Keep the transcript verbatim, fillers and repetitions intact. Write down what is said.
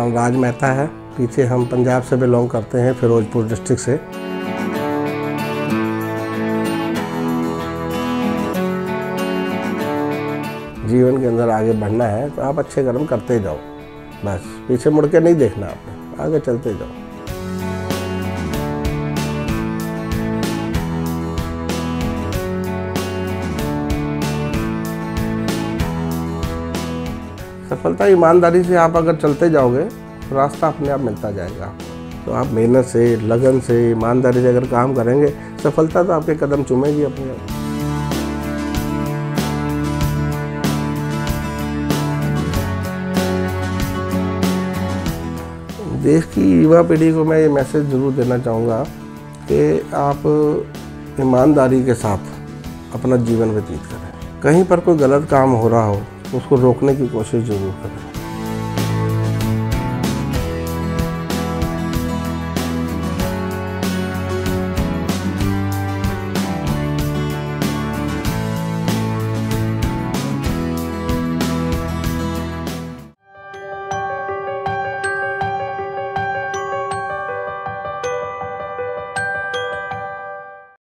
नाम राज मेहता है। पीछे हम पंजाब से बिलोंग करते हैं, फिरोजपुर डिस्ट्रिक्ट से। जीवन के अंदर आगे बढ़ना है तो आप अच्छे कर्म करते जाओ, बस पीछे मुड़ के नहीं देखना, आपने आगे चलते जाओ। सफलता ईमानदारी से आप अगर चलते जाओगे तो रास्ता अपने आप मिलता जाएगा। तो आप मेहनत से, लगन से, ईमानदारी से अगर काम करेंगे, सफलता तो आपके कदम चूमेगी अपने आप। देश की युवा पीढ़ी को मैं ये मैसेज ज़रूर देना चाहूँगा कि आप ईमानदारी के साथ अपना जीवन व्यतीत करें। कहीं पर कोई गलत काम हो रहा हो तो उसको रोकने की कोशिश ज़रूर करें।